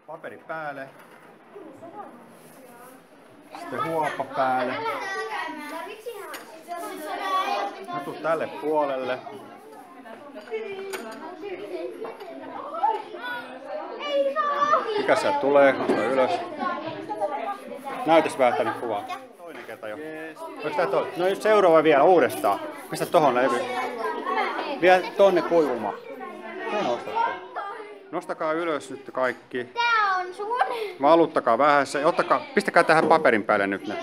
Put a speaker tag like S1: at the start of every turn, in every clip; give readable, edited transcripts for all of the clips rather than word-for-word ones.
S1: Paperi päälle. Sitten huopa päälle. Mä tuun tälle puolelle. Mikä sieltä tulee? Nosta ylös. Näytäs vähän tänne kuvaan. Toinen kerta jo. No nyt seuraava vielä uudestaan. Pistä tohon levy. Vielä tonne kuivumaan. Nostakaa ylös nyt kaikki.
S2: Tää on sun.
S1: Valuttakaa vähän se. Pistäkää tähän paperin päälle nyt ne.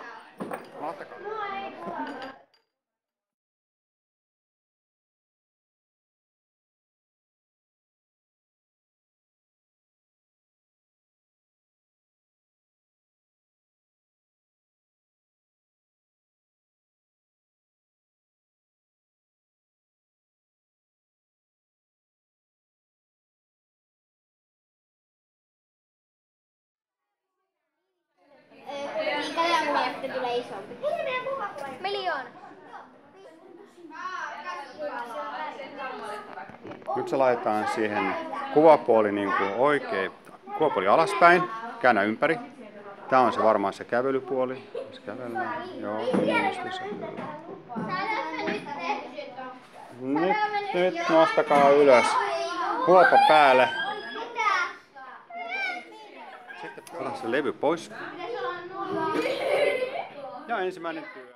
S2: Tulee isompi. Miljoona.
S1: Nyt se laitetaan siihen kuvapuoli niin kuin oikein. Kuvapuoli alaspäin. Käännä ympäri. Tää on se varmaan se kävelypuoli. Joo, nyt nostakaa ylös. Huopa päälle. Sitten ota se levy pois. Ja ensimmäinen työ.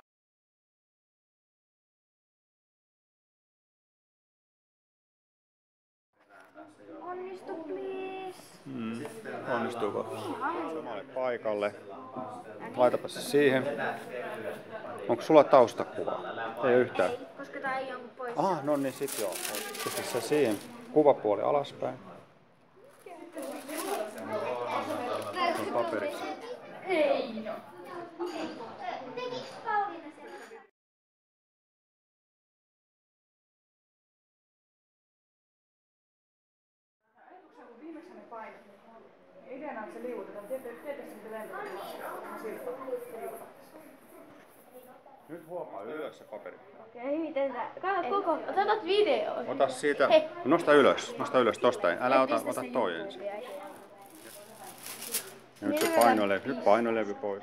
S2: Onnistu, please.
S1: Onnistuuko? Samalle paikalle. Laitapa se siihen. Onko sulla taustakuva? Ei yhtään.
S2: Koska tää ei ole pois.
S1: No niin, sit joo. Pistä se siihen. Kuvapuoli alaspäin. Paperiksi.
S3: Ideana on, että se liuutetaan. Tietysti se lentokoneella.
S1: Nyt huopaa ylös se paperi.
S2: Okei, miten tää? Kato koko. Otat video.
S1: Ota siitä. Nosta ylös. Nosta ylös tosta. Älä ota toi ensin. Ja nyt se painolevy pois.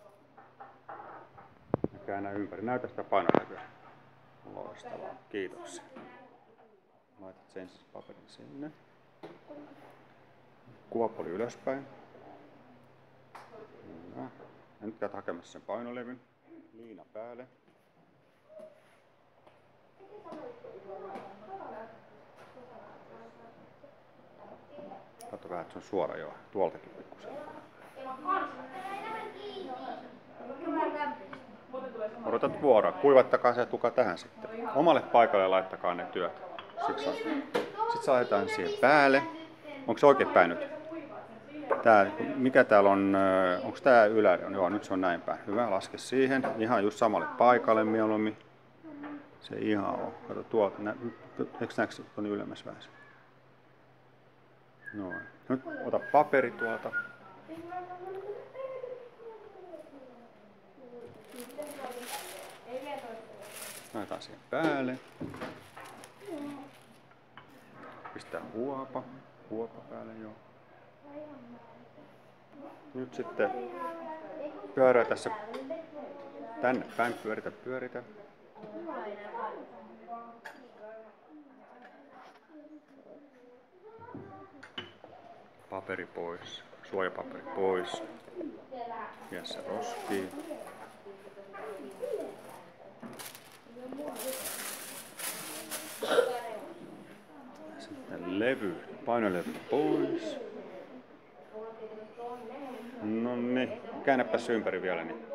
S1: Ja käännä ympäri. Näytä sitä painolevyä. Loistavaa. Kiitoksia. Laitat sen paperin sinne. Kuvapuoli ylöspäin. Ja nyt käyt hakemassa sen painolevyn. Liina päälle. Katso vähän, että se on suora jo. Tuoltakin pikkusen. Odotat vuoroa. Kuivattakaa se tuka tähän sitten. Omalle paikalle laittakaa ne työt. Sitten laitetaan siihen päälle. Onko se oikein päin nyt? Mikä täällä on? Onko tää yläri? Joo, nyt se on näin päin. Hyvä, laske siihen. Ihan just samalle paikalle mieluummin. Se ihan on. Kato tuolta. Eikö näekö tuonne ylemmäs vähän? Noin. Nyt ota paperi tuolta. Laitetaan siihen päälle. Pistää huopa päälle, joo. Nyt sitten pyörää tässä tänne päin, pyöritä. Paperi pois, suojapaperi pois. Ja se roskiin. Sitten painolevy pois. Noniin, käännäpäs ympäri vielä niin.